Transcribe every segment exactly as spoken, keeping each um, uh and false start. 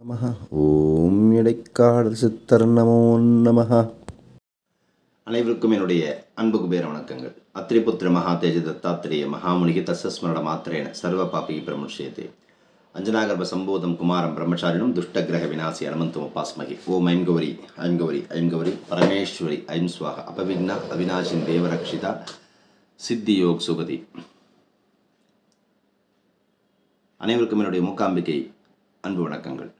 நமஹ. ஓம் இடைக்காடல் சித்தர் நமோ நமஹ. அனைவருக்கும் என்னுடைய அன்பு குபேர வணக்கங்கள். அத்திரிபுத்திர மகா தேஜ தத்தாத்திரேய மகாமுனிகி தசஸ்மரண மாத்திரேன சர்வ பாபி பிரமுஷ்யதே அஞ்சனாகர்ப சம்போதம் குமாரம் பிரம்மச்சாரிணம் துஷ்டகிரக விநாசி அனுமந்தம் உபாஸ்மகி. ஓம் ஐம் கௌரி ஐம் கௌரி ஐம் கௌரி பரமேஸ்வரி ஐம் ஸ்வாக அபவிக்னா அவிநாசின் தேவரக்ஷிதா சித்தி யோக் சுகதி. அனைவருக்கும் என்னுடைய மூக்காம்பிகை அன்பு வணக்கங்கள்.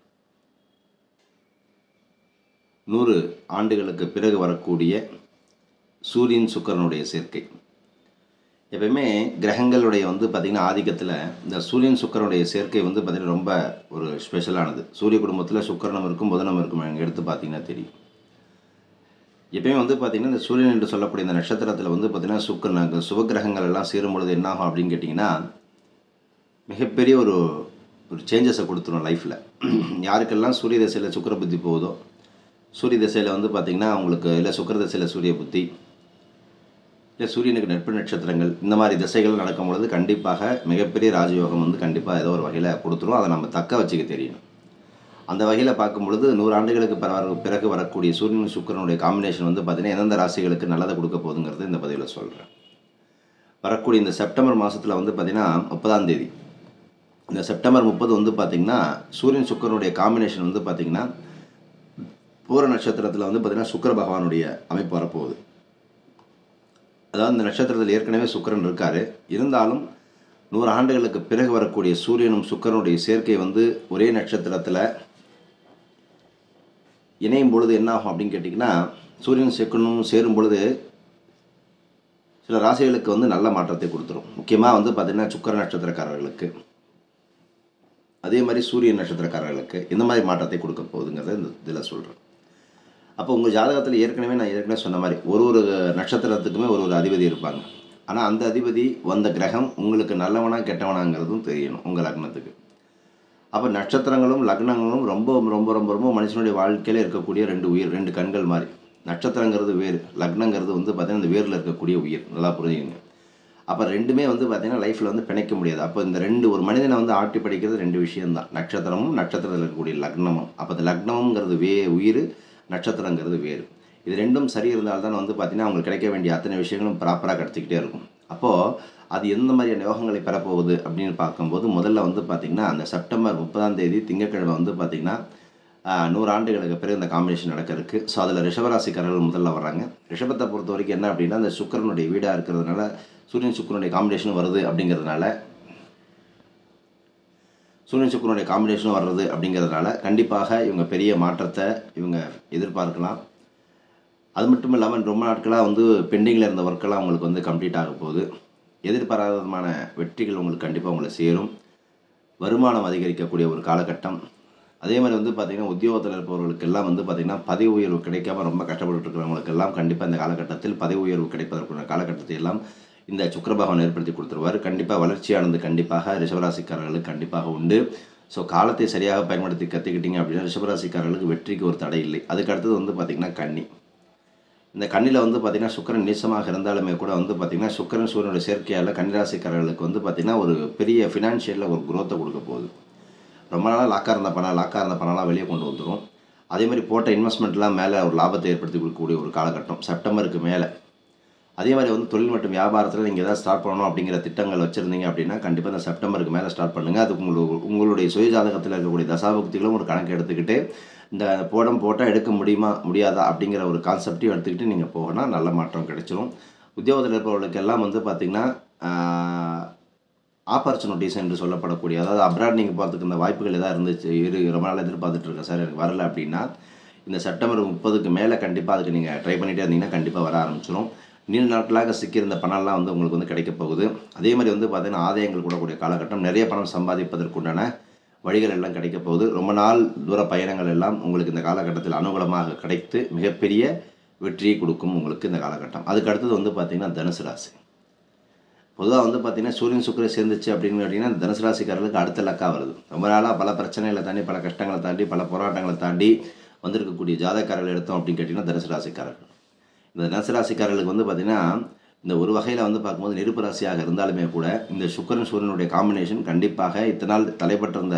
நூறு ஆண்டுகளுக்கு பிறகு வரக்கூடிய சூரியன் சுக்கிரனுடைய சேர்க்கை. எப்பயுமே கிரகங்களுடைய வந்து பார்த்திங்கன்னா ஆதிக்கத்தில் இந்த சூரியன் சுக்கிரனுடைய சேர்க்கை வந்து பார்த்திங்கன்னா ரொம்ப ஒரு ஸ்பெஷலானது. சூரிய குடும்பத்தில் சுக்கிரனும் இருக்கும் புதனும் இருக்கும். எங்கள் எடுத்து பார்த்திங்கன்னா தெரியும். எப்பயுமே வந்து பார்த்திங்கன்னா இந்த சூரியன் என்று சொல்லக்கூடிய இந்த நட்சத்திரத்தில் வந்து பார்த்திங்கன்னா சுக்கிரன் சுபகிரகங்கள் எல்லாம் சேரும் பொழுது என்ன ஆகும் அப்படின்னு கேட்டிங்கன்னா மிகப்பெரிய ஒரு ஒரு சேஞ்சஸை கொடுத்துரும் லைஃப்பில். யாருக்கெல்லாம் சூரிய திசையில் சுக்கிர புத்தி போகுதோ, சூரிய திசையில் வந்து பார்த்திங்கன்னா அவங்களுக்கு இல்லை சுக்கிர திசையில் சூரிய புத்தி, இல்லை சூரியனுக்கு நட்பு நட்சத்திரங்கள், இந்த மாதிரி திசைகள் நடக்கும் பொழுது கண்டிப்பாக மிகப்பெரிய ராஜயோகம் வந்து கண்டிப்பாக ஏதோ ஒரு வகையில் கொடுத்துரும். அதை நம்ம தக்க வச்சுக்க தெரியணும். அந்த வகையில் பார்க்கும் பொழுது நூறு ஆண்டுகளுக்கு பிறகு வரக்கூடிய சூரியன் சுக்கிரனுடைய காம்பினேஷன் வந்து பார்த்திங்கன்னா எந்தெந்த ராசிகளுக்கு நல்லதை கொடுக்க போகுதுங்கிறது இந்த பதிவில் சொல்கிறேன். வரக்கூடிய இந்த செப்டம்பர் மாதத்தில் வந்து பார்த்திங்கன்னா முப்பதாம் தேதி இந்த செப்டம்பர் முப்பது வந்து பார்த்திங்கன்னா சூரியன் சுக்கிரனுடைய காம்பினேஷன் வந்து பார்த்திங்கன்னா பூர நட்சத்திரத்தில் வந்து பார்த்திங்கன்னா சுக்கிர பகவானுடைய அமைப்பு வரப்போகுது. அதாவது இந்த நட்சத்திரத்தில் ஏற்கனவே சுக்கிரன் இருக்கார். இருந்தாலும் நூறு ஆண்டுகளுக்கு பிறகு வரக்கூடிய சூரியனும் சுக்கிரனுடைய சேர்க்கை வந்து ஒரே நட்சத்திரத்தில் இணையும் பொழுது என்ன ஆகும் அப்படின்னு கேட்டிங்கன்னா, சூரியன் சுக்கிரனும் சேரும் பொழுது சில ராசிகளுக்கு வந்து நல்ல மாற்றத்தை கொடுத்துரும். முக்கியமாக வந்து பார்த்திங்கன்னா சுக்கிர நட்சத்திரக்காரர்களுக்கு, அதே மாதிரி சூரியன் நட்சத்திரக்காரர்களுக்கு இந்த மாதிரி மாற்றத்தை கொடுக்க போகுதுங்கிறத இந்த இதில் சொல்கிறேன். அப்போ உங்கள் ஜாதகத்தில் ஏற்கனவே நான் ஏற்கனவே சொன்ன மாதிரி ஒரு ஒரு நட்சத்திரத்துக்குமே ஒரு ஒரு அதிபதி இருப்பாங்க. ஆனால் அந்த அதிபதி வந்த கிரகம் உங்களுக்கு நல்லவனா கெட்டவனாங்கிறதும் தெரியணும் உங்கள் லக்னத்துக்கு. அப்போ நட்சத்திரங்களும் லக்னங்களும் ரொம்ப ரொம்ப ரொம்ப ரொம்ப மனுஷனுடைய வாழ்க்கையில் இருக்கக்கூடிய ரெண்டு உயிர், ரெண்டு கண்கள் மாதிரி. நட்சத்திரங்கிறது வேறு, லக்னங்கிறது வந்து பார்த்திங்கன்னா இந்த வேரில் இருக்கக்கூடிய உயிர். நல்லா புரிஞ்சுங்க. அப்போ ரெண்டுமே வந்து பார்த்திங்கன்னா லைஃப்பில் வந்து பிணைக்க முடியாது. அப்போ இந்த ரெண்டு ஒரு மனிதனை வந்து ஆட்டி படிக்கிறது ரெண்டு விஷயம்தான், நட்சத்திரமும் நட்சத்திரத்தில் இருக்கக்கூடிய லக்னமும். அப்போ இந்த லக்னமுங்கிறது வே உயிர், நட்சத்திரங்கிறது வேறு. இது ரெண்டும் சரி இருந்தால்தான் வந்து பார்த்திங்கன்னா அவங்களுக்கு கிடைக்க வேண்டிய அத்தனை விஷயங்களும் ப்ராப்பராக கிடச்சிக்கிட்டே இருக்கும். அப்போது அது எந்த மாதிரியான யோகங்களை பெறப்போகுது அப்படின்னு பார்க்கும்போது முதல்ல வந்து பார்த்திங்கன்னா அந்த செப்டம்பர் முப்பதாம் தேதி திங்கட்கிழமை வந்து பார்த்திங்கன்னா நூறு ஆண்டுகளுக்கு பிறகு இந்த காம்பினேஷன் நடக்கிறதுக்கு. ஸோ அதில் ரிஷபராசிக்காரர்கள் முதல்ல வர்றாங்க. ரிஷபத்தை பொறுத்த வரைக்கும் என்ன அப்படின்னா அந்த சுக்கிரனுடைய வீடாக இருக்கிறதுனால சூரியன் சுக்கிரனுடைய காம்பினேஷன் வருது அப்படிங்கிறதுனால சூரியன் சுக்கிரனுடைய காம்பினேஷன் வர்றது அப்படிங்கிறதுனால கண்டிப்பாக இவங்க பெரிய மாற்றத்தை இவங்க எதிர்பார்க்கலாம். அது மட்டும் இல்லாமல் ரொம்ப நாட்களாக வந்து பெண்டிங்கில் இருந்த ஒர்க்கெல்லாம் உங்களுக்கு வந்து கம்ப்ளீட் ஆக போகுது. எதிர்பாராதமான வெற்றிகள் உங்களுக்கு கண்டிப்பாக உங்களை சேரும். வருமானம் அதிகரிக்கக்கூடிய ஒரு காலகட்டம். அதே மாதிரி வந்து பார்த்திங்கன்னா உத்தியோகத்தில் இருப்பவர்களுக்கெல்லாம் வந்து பார்த்திங்கன்னா பதவி உயர்வு கிடைக்காம ரொம்ப கஷ்டப்பட்டு இருக்கிறவங்களுக்கெல்லாம் கண்டிப்பாக இந்த காலகட்டத்தில் பதவி உயர்வு கிடைப்பதற்கான காலகட்டத்தை எல்லாம் இந்த சுக்கிர பகவான் ஏற்படுத்தி கொடுத்துருவார். கண்டிப்பாக வளர்ச்சியானது கண்டிப்பாக ரிஷபராசிக்காரர்களுக்கு கண்டிப்பாக உண்டு. ஸோ காலத்தை சரியாக பயன்படுத்தி கற்றுக்கிட்டீங்க அப்படின்னா ரிஷபராசிக்காரர்களுக்கு வெற்றிக்கு ஒரு தடை இல்லை. அதுக்கு அடுத்தது வந்து பார்த்திங்கன்னா கன்னி. இந்த கண்ணியில் வந்து பார்த்திங்கன்னா சுக்கிரன் நீசமாக இருந்தாலுமே கூட வந்து பார்த்திங்கன்னா சுக்கிரன் சூரியனுடைய சேர்க்கையால் கன்னிராசிக்காரர்களுக்கு வந்து பார்த்திங்கன்னா ஒரு பெரிய ஃபினான்ஷியலில் ஒரு குரோத்தை கொடுக்க போகுது. ரொம்ப நாளாக லாக்காக இருந்த பணம் லாக்காக இருந்த பணம்லாம் வெளியே கொண்டு வந்துடும். அதே மாதிரி போட்ட இன்வெஸ்ட்மெண்ட்லாம் மேலே ஒரு லாபத்தை ஏற்படுத்தி கொடுக்கக்கூடிய ஒரு காலகட்டம் செப்டம்பருக்கு மேலே. அதே மாதிரி வந்து தொழில் மற்றும் வியாபாரத்தில் நீங்கள் எதாவது ஸ்டார்ட் பண்ணணும் அப்படிங்கிற திட்டங்கள் வச்சுருந்தீங்க அப்படின்னா கண்டிப்பாக இந்த செப்டம்பருக்கு மேலே ஸ்டார்ட் பண்ணுங்கள். அதுக்கு உங்களுக்கு உங்களுடைய சுய ஜாதகத்தில் இருக்கக்கூடிய தசாபுக்திகளும் ஒரு கணக்கு எடுத்துக்கிட்டு இந்த போடம் போட்டால் எடுக்க முடியுமா முடியாதா அப்படிங்கிற ஒரு கான்செப்டையும் எடுத்துக்கிட்டு நீங்கள் போகனா நல்ல மாற்றம் கிடைச்சிரும். உத்தியோகத்தில் இருப்பவர்களுக்கு எல்லாம் வந்து பார்த்திங்கன்னா ஆப்பர்ச்சுனிட்டிஸ் என்று சொல்லப்படக்கூடிய, அதாவது அப்ராட் நீங்கள் போகிறதுக்கு இந்த வாய்ப்புகள் எதாவது இருந்துச்சு, இரு ரொம்ப நாள் எதிர்பார்த்துட்டு இருக்கேன் சார் எனக்கு வரலை அப்படின்னா இந்த செப்டம்பர் முப்பதுக்கு மேலே கண்டிப்பாக அதுக்கு நீங்கள் ட்ரை பண்ணிகிட்டே இருந்தீங்கன்னா கண்டிப்பாக வர ஆரம்பிச்சிடும். நீண்ட நாட்களாக சிக்கியிருந்த பணம்லாம் வந்து உங்களுக்கு வந்து கிடைக்க போகுது. அதே மாதிரி வந்து பார்த்திங்கன்னா ஆதாயங்கள் கூடக்கூடிய காலகட்டம், நிறைய பணம் சம்பாதிப்பதற்குண்டான வழிகள் எல்லாம் கிடைக்க போகுது. ரொம்ப நாள் தூர பயணங்கள் எல்லாம் உங்களுக்கு இந்த காலகட்டத்தில் அனுகூலமாக கிடைத்து மிகப்பெரிய வெற்றியை கொடுக்கும் உங்களுக்கு இந்த காலகட்டம். அதுக்கு அடுத்தது வந்து பார்த்திங்கன்னா தனுசு ராசி. பொதுவாக வந்து பார்த்திங்கன்னா சூரியன் சுக்கிரன் சேர்ந்துச்சு அப்படின்னு கேட்டிங்கன்னா தனுசு ராசிக்காரர்களுக்கு அடுத்த லக்காக வருது. ரொம்ப நாளாக பல பிரச்சனைகளை தாண்டி பல கஷ்டங்களை தாண்டி பல போராட்டங்களை தாண்டி வந்திருக்கக்கூடிய ஜாதகக்காரர்கள் எடுத்தோம் அப்படின்னு கேட்டிங்கன்னா தனுசு ராசிக்காரர்கள். இந்த தனுசு ராசிக்காரர்களுக்கு வந்து பார்த்திங்கன்னா இந்த ஒரு வகையில் வந்து பார்க்கும்போது நெருப்பு ராசியாக இருந்தாலுமே கூட இந்த சுக்கிரன் சூரியனுடைய காம்பினேஷன் கண்டிப்பாக இத்தனை நாள் தலைப்பட்டிருந்த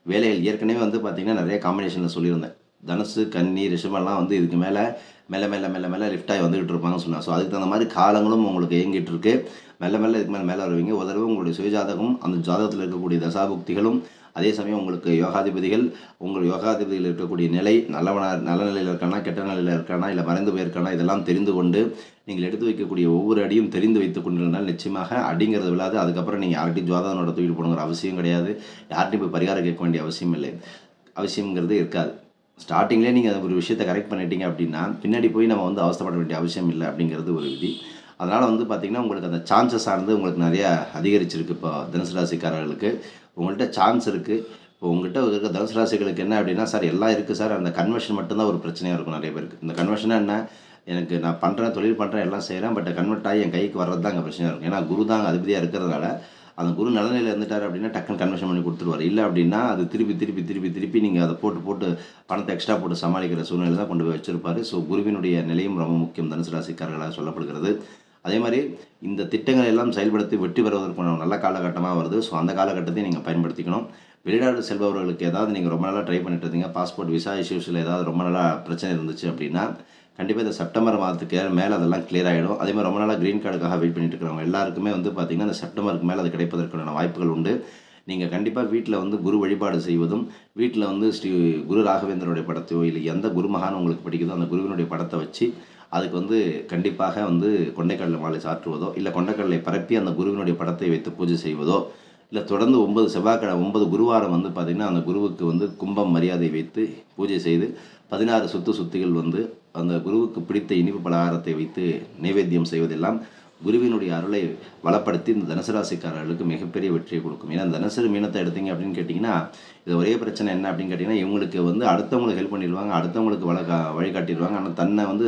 வேலைகள் ஏற்கனவே வந்து பார்த்திங்கன்னா நிறைய காம்பினேஷனில் சொல்லியிருந்தேன். தனுசு, கன்னி, ரிஷபம்லாம் வந்து இதுக்கு மேலே மெல்ல மெல்ல மெல்ல மெல்ல லிஃப்ட் ஆகி வந்துகிட்டு இருப்பாங்கன்னு சொன்னாங்க. ஸோ அதுக்கு தகுந்த மாதிரி காலங்களும் உங்களுக்கு இயங்கிட்டு இருக்கு. மெல்ல மெல்ல இதுக்கு மேலே மேலே வருவீங்க. ஒரு தடவை உங்களுடைய சுயஜாதகம், அந்த ஜாதகத்தில் இருக்கக்கூடிய தசாபுக்திகளும், அதே சமயம் உங்களுக்கு யோகாதிபதிகள், உங்கள் யோகாதிபதியில் இருக்கக்கூடிய நிலை நல்லவனா நல்ல நிலையில் இருக்கானா, கெட்ட நிலையில் இருக்கானா, இல்லை மறைந்து போயிருக்கானா, இதெல்லாம் தெரிந்து கொண்டு நீங்கள் எடுத்து வைக்கக்கூடிய ஒவ்வொரு அடியும் தெரிந்து வைத்துக் கொண்டிருந்தால் நிச்சயமாக அடிங்கிறது விழாது. அதுக்கப்புறம் நீங்கள் யார்கிட்டையும் ஜாதகனோட தூக்கிட்டு போகணுங்கிற அவசியம் கிடையாது. யார்கிட்டையும் போய் பரிகாரம் கேட்க வேண்டிய அவசியம் இல்லை. அவசியங்கிறது இருக்காது. ஸ்டார்டிங்லேயே நீங்கள் ஒரு விஷயத்தை கரெக்ட் பண்ணிட்டீங்க அப்படின்னா பின்னாடி போய் நம்ம வந்து அவஸ்தைப்பட வேண்டிய அவசியம் இல்லை அப்படிங்கிறது ஒரு விதி. அதனால் வந்து பார்த்திங்கன்னா உங்களுக்கு அந்த சான்சஸ் ஆனது உங்களுக்கு நிறையா அதிகரிச்சிருக்கு. இப்போ தனுசு ராசிக்காரர்களுக்கு உங்கள்கிட்ட சான்ஸ் இருக்குது. இப்போ உங்கள்கிட்ட இருக்க தனுசு ராசிகளுக்கு என்ன அப்படின்னா, சார் எல்லாம் இருக்குது சார், அந்த கன்வர்ஷன் மட்டும்தான் ஒரு பிரச்சனையாக இருக்கும் நிறைய பேருக்கு. இந்த கன்வர்ஷனாக என்ன, எனக்கு நான் பண்ணுறேன், தொழில் பண்ணுறேன், எல்லாம் செய்கிறேன், பட் கன்வெர்ட் ஆகி என் கைக்கு வர்றது தான் அங்கே பிரச்சனையாக இருக்கும். ஏன்னா குரு தான் அதிபதியாக இருக்கிறதுனால அந்த குரு நலநிலையில் இருந்துட்டார் அப்படின்னா டக்குன்னு கன்வர்ஷன் பண்ணி கொடுத்துருவார். இல்லை அப்படின்னா அது திருப்பி திருப்பி திருப்பி திருப்பி நீங்கள் அதை போட்டு போட்டு பணத்தை எக்ஸ்ட்ரா போட்டு சமாளிக்கிற சூழ்நிலை தான் கொண்டு போய் வச்சுருப்பார். ஸோ குருவினுடைய நிலையும் ரொம்ப முக்கியம் தனுசு ராசிக்காரர்களாக சொல்லப்படுகிறது. அதே மாதிரி இந்த திட்டங்களை எல்லாம் செயல்படுத்தி வெற்றி பெறுவதற்கான நல்ல காலகட்டமாக வருது. ஸோ அந்த காலகட்டத்தை நீங்கள் பயன்படுத்திக்கணும். வெளிநாடு செல்பவர்களுக்கு ஏதாவது நீங்கள் ரொம்ப நாளாக ட்ரை பண்ணிட்டு இருந்தீங்க, பாஸ்போர்ட் விசா இஷ்யூஸில் ஏதாவது ரொம்ப நாளாக பிரச்சனை இருந்துச்சு அப்படின்னா கண்டிப்பாக இந்த செப்டம்பர் மாதத்துக்கு மேலே அதெல்லாம் கிளியர் ஆகிடும். அதே மாதிரி ரொம்ப நாளாக க்ரீன் கார்டுக்காக வெயிட் பண்ணிட்டு இருக்கிறவங்க எல்லாருக்குமே வந்து பார்த்திங்கன்னா இந்த செப்டம்பருக்கு மேலே அது கிடைப்பதற்கான வாய்ப்புகள் உண்டு. நீங்கள் கண்டிப்பாக வீட்டில் வந்து குரு வழிபாடு செய்வதும், வீட்டில் வந்து ஸ்ரீ குரு ராகவேந்திரனுடைய படத்தையோ இல்லை எந்த குரு மகான் உங்களுக்கு பிடிக்குதோ அந்த குருவினுடைய படத்தை வச்சு அதுக்கு வந்து கண்டிப்பாக வந்து கொண்டைக்கடலை மாலை சாற்றுவதோ, இல்லை கொண்டைக்கடலை பரப்பி அந்த குருவினுடைய படத்தை வைத்து பூஜை செய்வதோ, இல்லை தொடர்ந்து ஒன்பது செவ்வாய்க்கிழமை ஒன்பது குருவாரம் வந்து பார்த்திங்கன்னா அந்த குருவுக்கு வந்து கும்பம் மரியாதை வைத்து பூஜை செய்து பதினாறு சுத்து சுத்திகள் வந்து அந்த குருவுக்கு பிடித்த இனிப்பு பலகாரத்தை வைத்து நைவேத்தியம் செய்வதெல்லாம் குருவினுடைய அருளை வளப்படுத்தி இந்த தனுசு ராசிக்காரர்களுக்கு மிகப்பெரிய வெற்றியை கொடுக்கும். ஏன்னா தனுசு மீனத்தை எடுத்தீங்க அப்படின்னு கேட்டிங்கன்னா இது ஒரே பிரச்சனை என்ன அப்படின்னு கேட்டிங்கன்னா, இவங்களுக்கு வந்து அடுத்தவங்களுக்கு ஹெல்ப் பண்ணிடுவாங்க, அடுத்தவங்களுக்கு வழ வழிகாட்டிடுவாங்க. ஆனால் தன்னை வந்து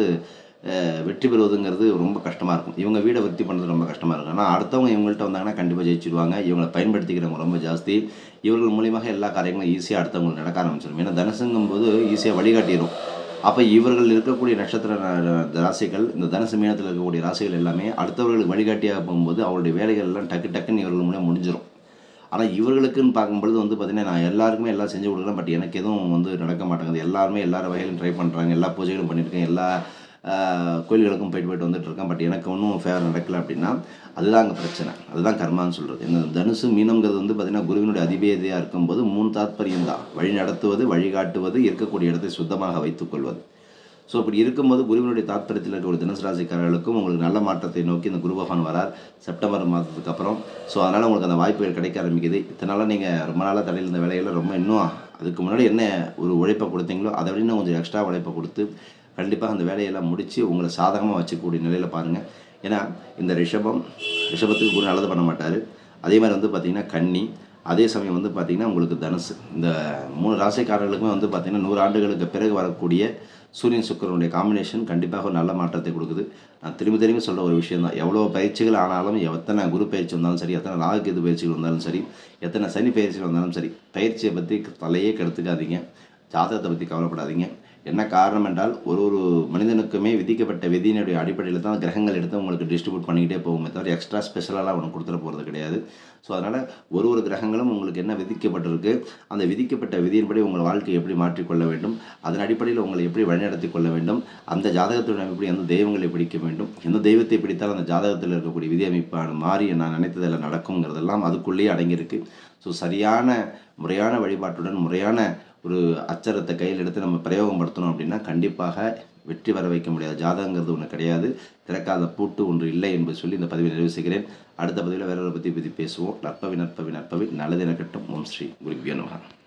வெற்றி பெறுவதுங்கிறது ரொம்ப கஷ்டமாக இருக்கும். இவங்க வீடை விருத்தி பண்ணுறது ரொம்ப கஷ்டமாக இருக்கும். ஆனால் அடுத்தவங்க இவங்கள்ட்ட வந்தாங்கன்னா கண்டிப்பாக ஜெயிச்சிடுவாங்க. இவங்களை பயன்படுத்திக்கிறவங்க ரொம்ப ஜாஸ்தி. இவர்கள் மூலியமாக எல்லா காரியங்களும் ஈஸியாக அடுத்தவங்களுக்கு நடக்க ஆரம்பிச்சிடும். ஏன்னா தனுசுங்கும் போது ஈஸியாக வழிகாட்டிடும். அப்போ இவர்கள் இருக்கக்கூடிய நட்சத்திர ராசிகள், இந்த தனுசு மீனத்தில் இருக்கக்கூடிய ராசிகள் எல்லாமே அடுத்தவர்களுக்கு வழிகாட்டியாக போகும்போது அவருடைய வேலைகள் எல்லாம் டக்கு டக்குன்னு இவர்கள் மூலம் முடிஞ்சிடும். ஆனால் இவர்களுக்குன்னு பார்க்கும்பொழுது வந்து பார்த்திங்கன்னா நான் எல்லாருக்குமே எல்லாம் செஞ்சு கொடுக்குறேன், பட் எனக்கு எதுவும் வந்து நடக்க மாட்டேங்குது. எல்லாருமே எல்லா வகையிலும் ட்ரை பண்ணுறாங்க, எல்லா பூஜைகளும் பண்ணியிருக்கேன், எல்லா கோயில்களுக்கும் போயிட்டு போயிட்டு வந்துட்டு இருக்கேன், பட் எனக்கு ஒன்றும் ஃபேவர் நடக்கலை அப்படின்னா அதுதான் அங்கே பிரச்சனை. அதுதான் கர்மான்னு சொல்கிறது. இந்த தனுசு மீனம்ங்கிறது வந்து பார்த்திங்கன்னா குருவினுடைய அதிபதியாக இருக்கும்போது மூணு தாத்பரியம் தான். வழி நடத்துவது, வழிகாட்டுவது, இருக்கக்கூடிய இடத்தை சுத்தமாக வைத்துக்கொள்வது. ஸோ இப்படி இருக்கும்போது குருவினுடைய தாத்பரியத்தில் இருக்கக்கூடிய தனுசு ராசிக்காரர்களுக்கும் உங்களுக்கு நல்ல மாற்றத்தை நோக்கி இந்த குரு பகவான் வரார் செப்டம்பர் மாதத்துக்கு அப்புறம். ஸோ அதனால் உங்களுக்கு அந்த வாய்ப்புகள் கிடைக்க ஆரம்பிக்குது. இத்தனை நாளாக நீங்கள் ரொம்ப நாளாக தடையில் இருந்த வேலைகளில் ரொம்ப இன்னும் அதுக்கு முன்னாடி என்ன ஒரு உழைப்பை கொடுத்தீங்களோ அதை விட இன்னும் கொஞ்சம் எக்ஸ்ட்ரா உழைப்பை கொடுத்து கண்டிப்பாக அந்த வேலையெல்லாம் முடித்து உங்களை சாதகமாக வச்சுக்கக்கூடிய நிலையில் பாருங்கள். ஏன்னா இந்த ரிஷபம் ரிஷபத்துக்கு குரு நல்லது பண்ண மாட்டார். அதே மாதிரி வந்து பார்த்திங்கன்னா கன்னி, அதே சமயம் வந்து பார்த்திங்கன்னா உங்களுக்கு தனுசு, இந்த மூணு ராசிக்காரர்களுக்குமே வந்து பார்த்திங்கன்னா நூறு ஆண்டுகளுக்கு பிறகு வரக்கூடிய சூரியன் சுக்கிரனுடைய காம்பினேஷன் கண்டிப்பாக ஒரு நல்ல மாற்றத்தை கொடுக்குது. நான் திரும்பி திரும்பி சொல்கிற ஒரு விஷயம் தான், எவ்வளோ பயிற்சிகள் ஆனாலும், எத்தனை குரு பயிற்சி வந்தாலும் சரி, எத்தனை ராகுகேது பயிற்சிகள் வந்தாலும் சரி, எத்தனை சனி பயிற்சிகள் வந்தாலும் சரி, பயிற்சியை பற்றி தலையே கெடுத்துக்காதீங்க, ஜாதகத்தை பற்றி கவலைப்படாதீங்க. என்ன காரணம் என்றால் ஒரு ஒரு மனிதனுக்குமே விதிக்கப்பட்ட விதியினுடைய அடிப்படையில் தான் கிரகங்கள் எடுத்து உங்களுக்கு டிஸ்ட்ரிபியூட் பண்ணிக்கிட்டே போகுமே தவிர எக்ஸ்ட்ரா ஸ்பெஷலாக ஒன்று கொடுத்துட போகிறது கிடையாது. ஸோ அதனால் ஒரு ஒரு கிரகங்களும் உங்களுக்கு என்ன விதிக்கப்பட்டிருக்கு, அந்த விதிக்கப்பட்ட விதியின்படி உங்கள் வாழ்க்கையை எப்படி மாற்றிக்கொள்ள வேண்டும், அதன் அடிப்படையில் உங்களை எப்படி வழிநடத்தி கொள்ள வேண்டும், அந்த ஜாதகத்துடன் எப்படி எந்த தெய்வங்களை பிடிக்க வேண்டும், எந்த தெய்வத்தை பிடித்தால் அந்த ஜாதகத்தில் இருக்கக்கூடிய விதி அமைப்பான மாறி நான் நினைத்ததில் நடக்குங்கிறதெல்லாம் அதுக்குள்ளேயே அடங்கியிருக்கு. ஸோ சரியான முறையான வழிபாட்டுடன் முறையான ஒரு அச்சரத்தை கையில் எடுத்து நம்ம பிரயோகப்படுத்தணும் அப்படின்னா கண்டிப்பாக வெற்றி வர வைக்க முடியாது. ஜாதகங்கிறது ஒன்று கிடையாது, திறக்காத பூட்டு ஒன்று இல்லை என்பது சொல்லி இந்த பதிவை நிறைவு செய்கிறேன். அடுத்த பதிவில் வேற ஒரு பற்றி பற்றி பேசுவோம். நற்பவி நற்பவி நற்பவி நல்லது எனக்கட்டும். ஓம் ஸ்ரீ குருபியோ நமஹ.